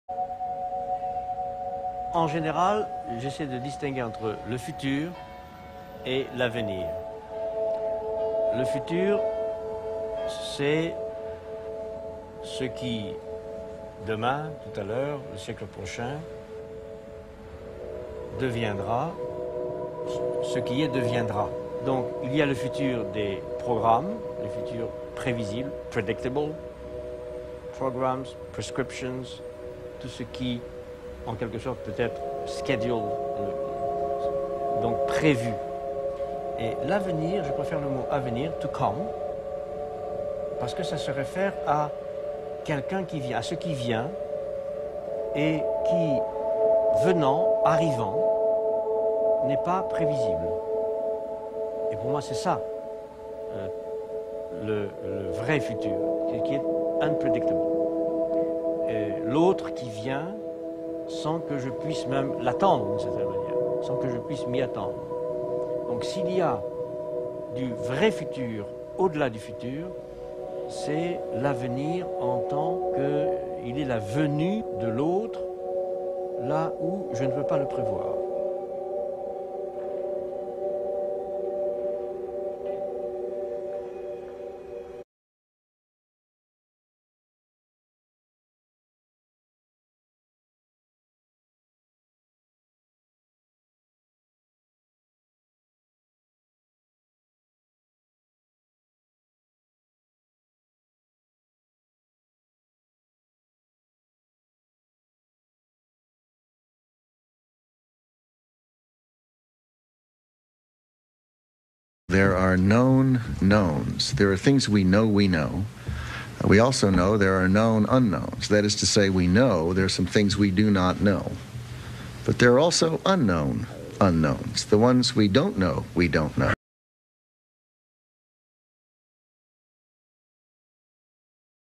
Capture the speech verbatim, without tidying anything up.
En général, j'essaie de distinguer entre le futur et l'avenir. Le futur, c'est ce qui, demain, tout à l'heure, le siècle prochain, deviendra, ce qui est deviendra. Donc, il y a le futur des programmes, le futur prévisible, predictable, programs, prescriptions, tout ce qui, en quelque sorte, peut être schedule, donc prévu. Et l'avenir, je préfère le mot avenir, to come, parce que ça se réfère à quelqu'un qui vient, à ce qui vient et qui, venant, arrivant, n'est pas prévisible. Et pour moi, c'est ça, euh, le, le vrai futur, qui est unpredictable. L'autre qui vient sans que je puisse même l'attendre d'une certaine manière, sans que je puisse m'y attendre. Donc s'il y a du vrai futur au-delà du futur, c'est l'avenir en tant qu'il est la venue de l'autre là où je ne peux pas le prévoir. There are known knowns. There are things we know we know. We also know there are known unknowns. That is to say, we know there are some things we do not know. But there are also unknown unknowns, the ones we don't know we don't know.